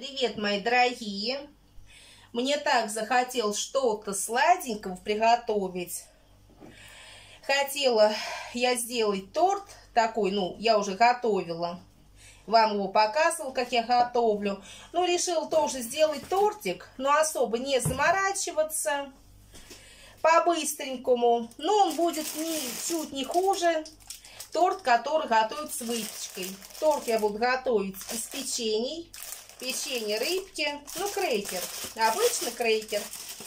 Привет, мои дорогие! Мне так захотелось что-то сладенького приготовить. Хотела я сделать торт такой, я уже готовила. Вам его показывала, как я готовлю. Решила тоже сделать тортик, но особо не заморачиваться. По-быстренькому. Но он будет ничуть не хуже торт, который готовят с выпечкой. Торт я буду готовить из печений. Печенье, рыбки, крекер. Обычный крекер.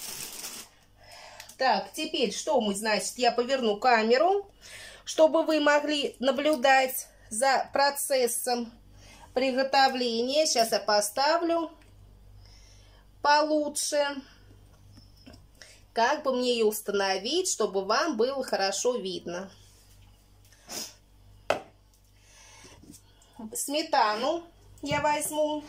Так, теперь что мы, я поверну камеру, чтобы вы могли наблюдать за процессом приготовления. Сейчас я поставлю получше. Как бы мне ее установить, чтобы вам было хорошо видно. Сметану я возьму.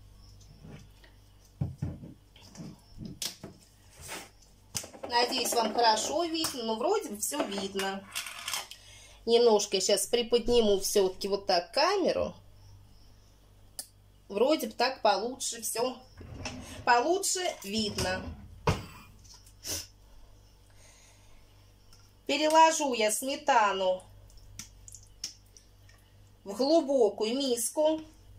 Надеюсь, вам хорошо видно, но вроде бы все видно. Немножко я сейчас приподниму все-таки вот так камеру. Вроде бы так получше все. Получше видно. Переложу я сметану в глубокую миску.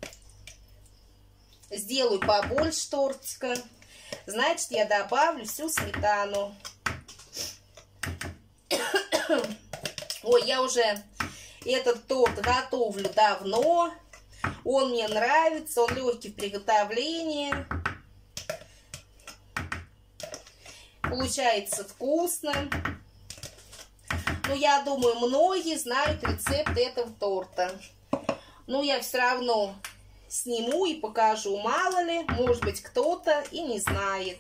Сделаю побольше тортика. Значит, я добавлю всю сметану. Ой, я уже этот торт готовлю давно. Он мне нравится, он легкий в приготовлении. Получается вкусно. Я думаю, многие знают рецепт этого торта. Я все равно сниму и покажу, мало ли, может быть, кто-то и не знает.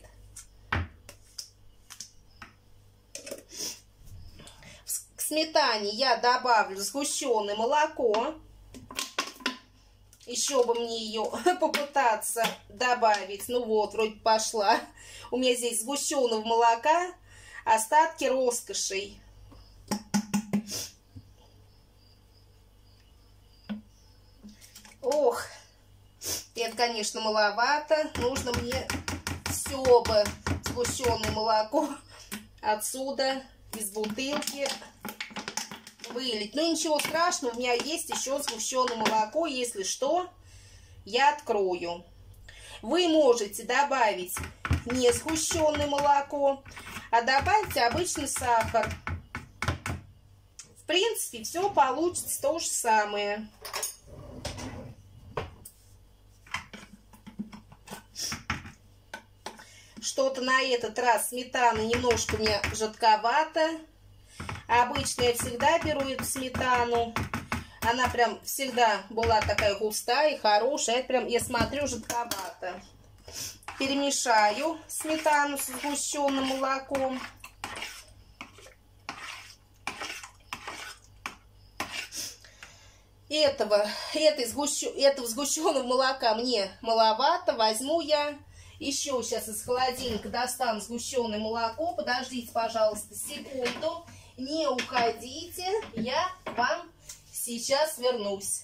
К сметане я добавлю сгущенное молоко. Еще бы мне ее попытаться добавить. Вроде пошла. У меня здесь сгущенного молока, остатки роскошей. Ох, это, конечно, маловато. Нужно мне все бы сгущенное молоко отсюда, из бутылки, вылить. Ничего страшного, у меня есть еще сгущенное молоко. Если что, я открою. Вы можете добавить не сгущенное молоко, а добавить обычный сахар. В принципе, все получится то же самое. Что-то на этот раз сметана немножко мне жидковата. Обычно я всегда беру эту сметану. Она прям всегда была такая густая и хорошая. Это прям, я смотрю, жидковато. Перемешаю сметану с сгущенным молоком. Этого сгущенного молока мне маловато. Возьму я еще сейчас из холодильника достану сгущенное молоко. Подождите, пожалуйста, секунду. Не уходите. Я к вам сейчас вернусь.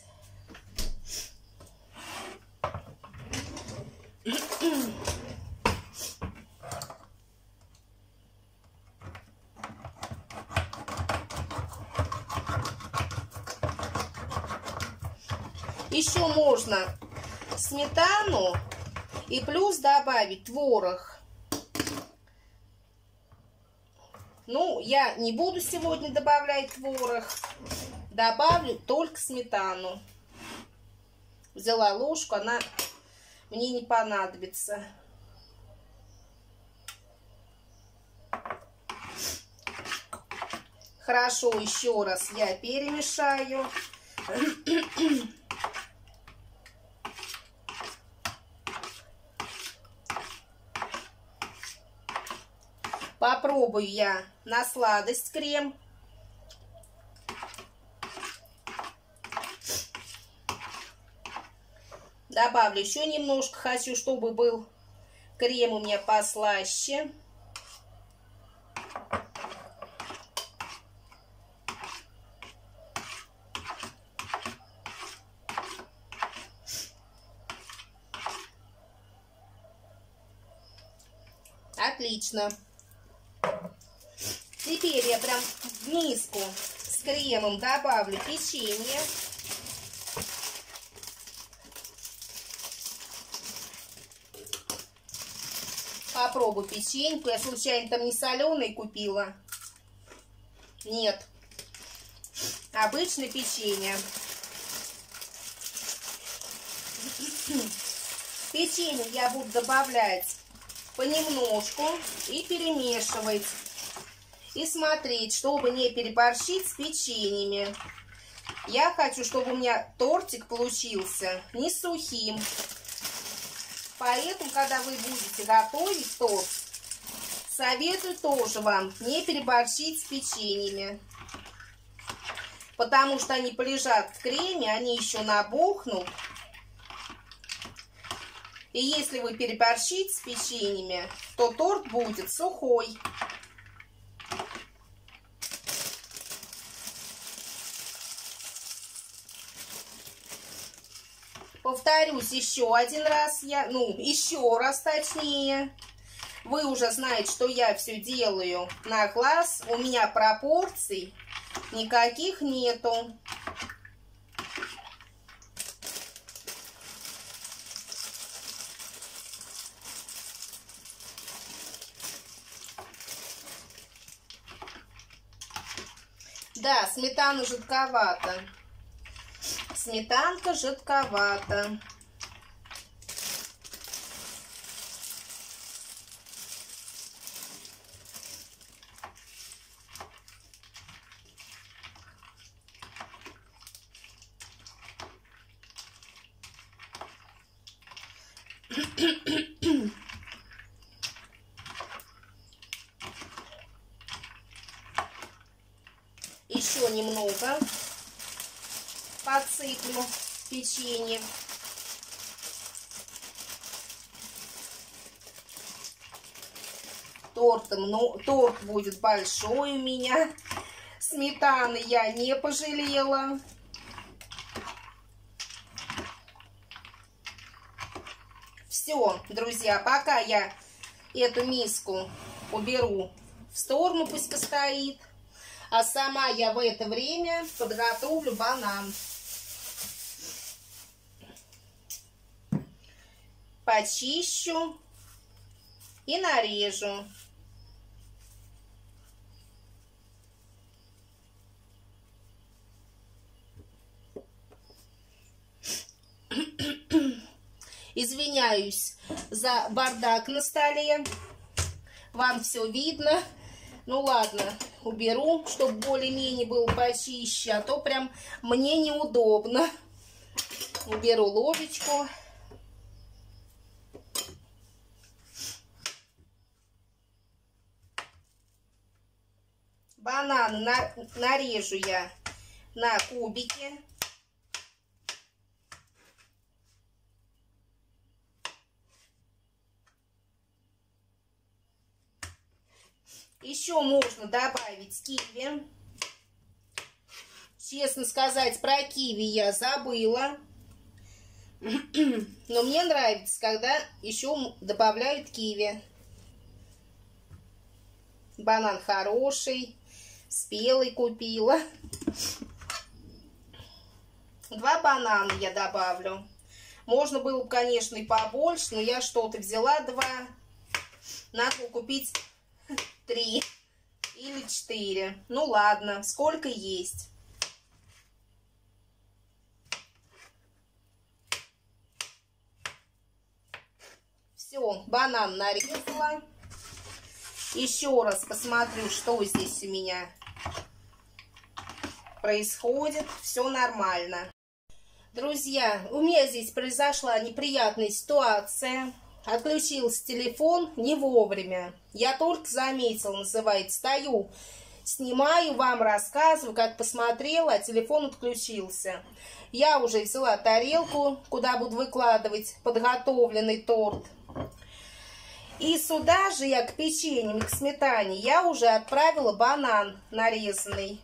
Еще можно сметану и плюс добавить творог. Я не буду сегодня добавлять творог. Добавлю только сметану. Взяла ложку, она мне не понадобится. Хорошо, еще раз я перемешаю. Попробую я на сладость крем. Добавлю еще немножко. Хочу, чтобы был крем у меня послаще. Отлично. Теперь я прям в миску с кремом добавлю печенье. Попробую печеньку. Я случайно там не соленый купила. Нет. Обычное печенье. Печенье я буду добавлять понемножку и перемешивать. И смотреть, чтобы не переборщить с печеньями. Я хочу, чтобы у меня тортик получился не сухим. Поэтому, когда вы будете готовить торт, советую тоже вам не переборщить с печеньями. Потому что они полежат в креме, они еще набухнут. И если вы переборщите с печеньями, то торт будет сухой. Повторюсь еще один раз, еще раз точнее. Вы уже знаете, что я все делаю на глаз. У меня пропорций никаких нету. Да, сметана жидковата. Сметанка жидковата. Еще немного подсыплю печенье. Торт будет большой у меня. Сметаны я не пожалела. Все, друзья, пока я эту миску уберу в сторону, пусть постоит. А сама я в это время подготовлю банан. Почищу и нарежу. Извиняюсь за бардак на столе. Вам все видно. Ну ладно, уберу, чтобы более-менее было почище, а то прям мне неудобно. Уберу ложечку. Бананы нарежу я на кубики. Еще можно добавить киви. Честно сказать, про киви я забыла. Но мне нравится, когда еще добавляют киви. Банан хороший, спелый купила. 2 банана я добавлю. Можно было бы, конечно, и побольше, но я что-то взяла 2. Надо было купить 3 или 4. Ну ладно, сколько есть. Все, банан нарезала. Еще раз посмотрю, что здесь у меня происходит. Все нормально. Друзья, у меня здесь произошла неприятная ситуация. Отключился телефон не вовремя. Я только заметила, называется, стою, снимаю, вам рассказываю, как посмотрела, а телефон отключился. Я уже взяла тарелку, куда буду выкладывать подготовленный торт. И сюда же я к печеньям, к сметане, я уже отправила банан нарезанный.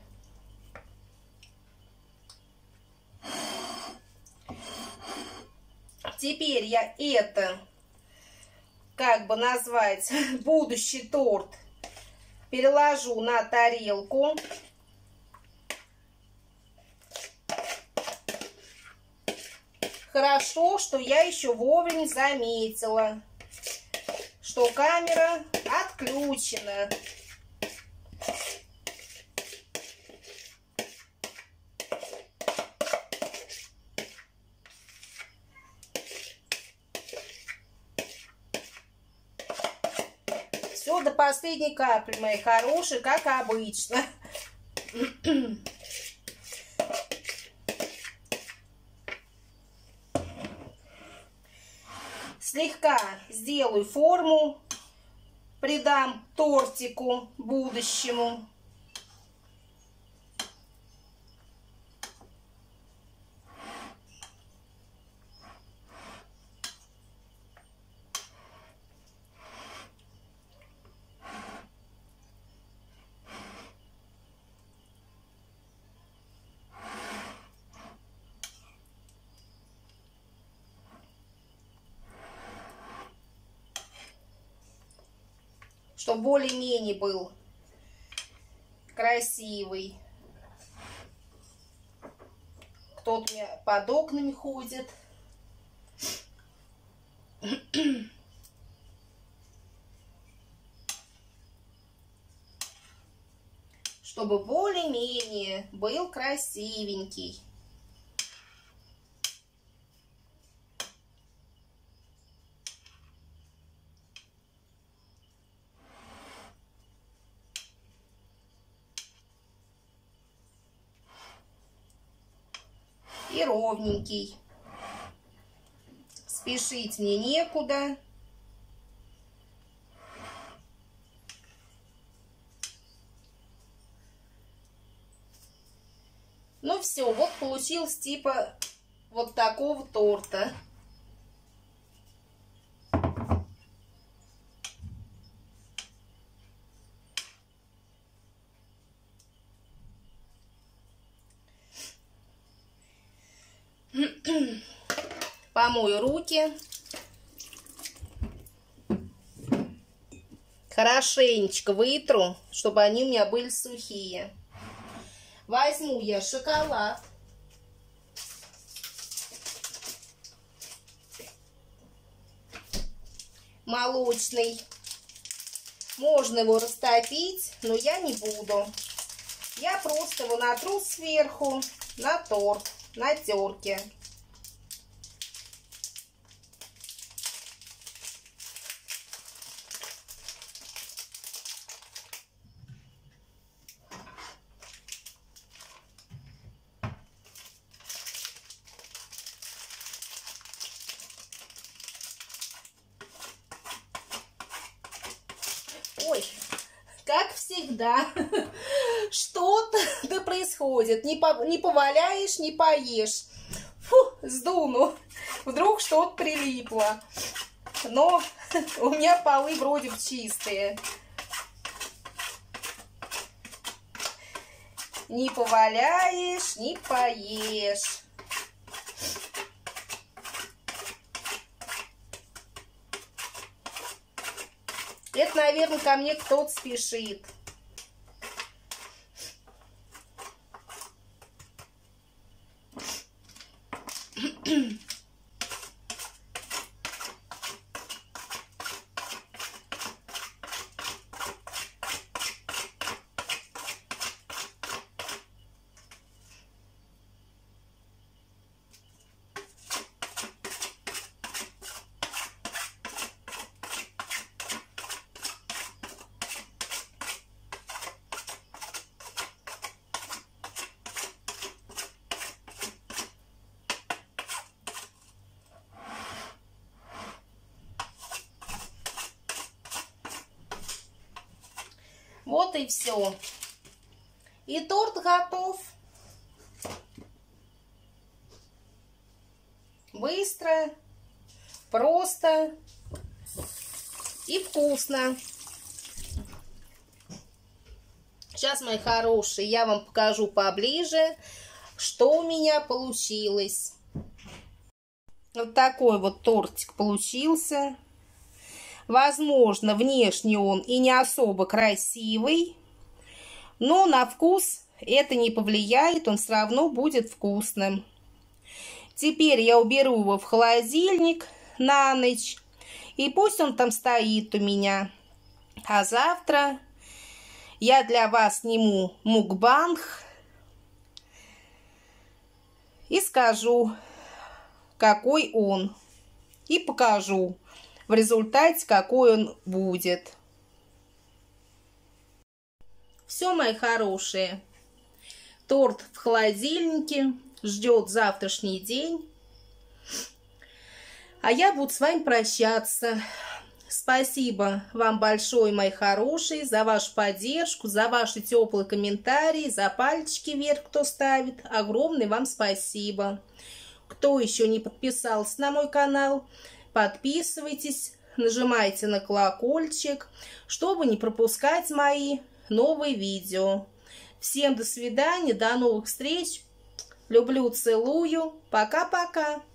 Теперь я это как бы назвать, будущий торт переложу на тарелку. Хорошо, что я еще вовремя заметила, что камера отключена. Все до последней капли, мои хорошие, как обычно. Слегка сделаю форму, придам тортику будущему. Чтобы более-менее был красивый. Кто-то у меня под окнами ходит. Чтобы более-менее был красивенький. И ровненький. Спешить мне некуда. Ну все, вот получился типа вот такого торта. Помою руки. Хорошенечко вытру, чтобы они у меня были сухие. Возьму я шоколад. Молочный. Можно его растопить, но я не буду. Я просто его натру сверху на торт, на терке. Ой, как всегда, что-то да происходит. Не поваляешь, не поешь. Фу, сдуну. Вдруг что-то прилипло. Но у меня полы вроде бы чистые. Не поваляешь, не поешь. Это, наверное, ко мне кто-то спешит. Вот и все. И торт готов. Быстро, просто и вкусно. Сейчас, мои хорошие, я вам покажу поближе, что у меня получилось. Вот такой вот тортик получился. Возможно, внешне он и не особо красивый, но на вкус это не повлияет, он все равно будет вкусным. Теперь я уберу его в холодильник на ночь, и пусть он там стоит у меня. А завтра я для вас сниму мукбанг и скажу, какой он, и покажу в результате, какой он будет. Все, мои хорошие, торт в холодильнике, ждет завтрашний день. А я буду с вами прощаться. Спасибо вам большое, мои хорошие, за вашу поддержку, за ваши теплые комментарии, за пальчики вверх, кто ставит. Огромное вам спасибо. Кто еще не подписался на мой канал, подписывайтесь, нажимайте на колокольчик, чтобы не пропускать мои новые видео. Всем до свидания, до новых встреч. Люблю, целую. Пока-пока.